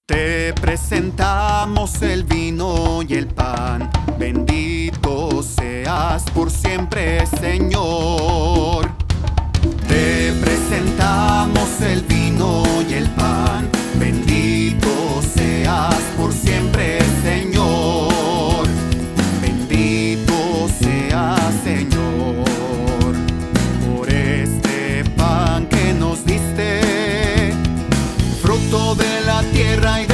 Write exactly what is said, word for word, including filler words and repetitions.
Te presentamos el vino y el pan, bendito seas por siempre, Señor. Te presentamos el vino y el pan, bendito seas por siempre, Señor. Bendito seas, Señor, por este pan que nos diste, fruto de la tierra y